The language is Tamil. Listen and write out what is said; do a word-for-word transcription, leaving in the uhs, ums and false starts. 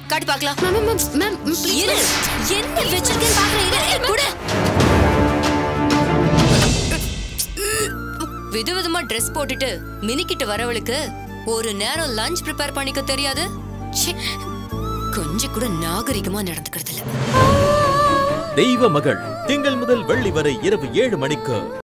காட்டி பார்க்கலாம். மேம் மேம் மேம் இரு. என்ன வெச்சிருக்கேன்னு பாக்குறேன். கூட விதவிதமா ட்ரெஸ் போட்டுட்டு மினிக்கிட்டு வரவளுக்கு ஒரு நேரம் லஞ்ச் ப்ரிப்பேர் பண்ணிக்க தெரியாது. கொஞ்சம் கூட நாகரிகமா நடந்துக்கிறது இல்ல. தெய்வ மகள் திங்கள் முதல் வெள்ளி வரை இரவு ஏழு மணிக்கு.